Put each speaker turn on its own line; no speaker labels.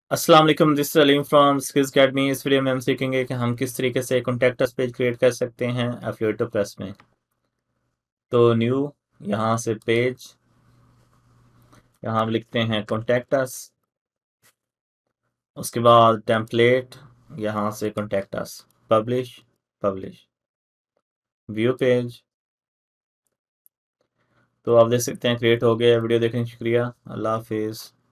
अस्सलाम वालेकुम, this is Aleem from skills academy. इस वीडियो में हम सीखेंगे कि हम किस तरीके से कॉन्टैक्ट अस पेज क्रिएट कर सकते हैं एफिलिएटो प्रेस में। तो न्यू, यहाँ से पेज, यहाँ हम लिखते हैं कॉन्टैक्ट अस। उसके बाद टेम्पलेट, यहाँ से contact us, publish, publish, view page. तो आप देख सकते हैं क्रिएट हो गया। वीडियो देखने का शुक्रिया। अल्लाह हाफिज़।